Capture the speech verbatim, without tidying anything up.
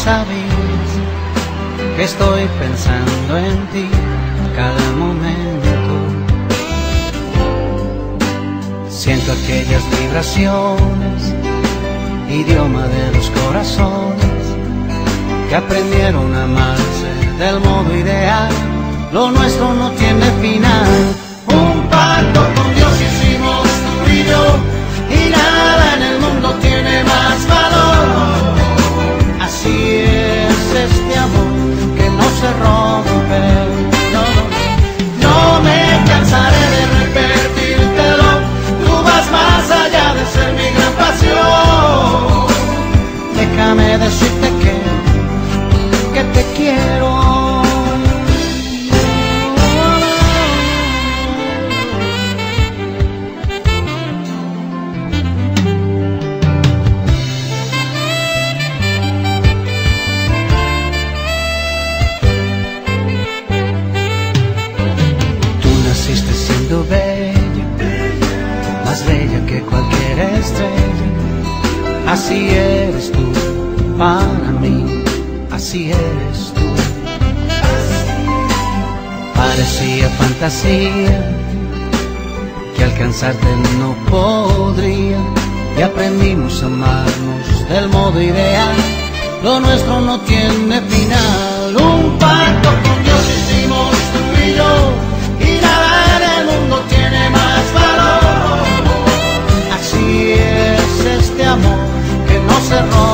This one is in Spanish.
sabías que estoy pensando en ti cada momento. Siento aquellas vibraciones, idioma de los corazones que aprendieron a amarse del modo ideal. Lo nuestro no tiene final. Un pacto con Dios hicimos tú y yo, y nada en el mundo tiene más valor. Así es este amor que no se rompe. No, no me cansaré de repetírtelo. Tú vas más allá de ser mi gran pasión. Déjame decirte que, que te quiero. Bella, más bella que cualquier estrella. Así eres tú para mí, así eres tú. Parecía fantasía que alcanzarte no podría, y aprendimos a amarnos del modo ideal. Lo nuestro no tiene final. Un pacto con Dios hicimos tú y yo, y nada en el mundo tiene más valor. Así es este amor que no se rompe.